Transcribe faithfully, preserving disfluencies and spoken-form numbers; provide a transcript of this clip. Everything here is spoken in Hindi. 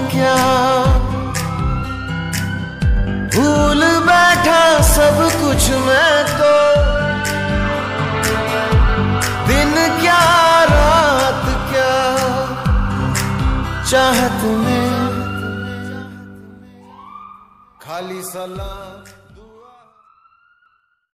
क्या, भूल बैठा सब कुछ मैं तो, दिन क्या रात क्या, चाहत में खाली सलाम।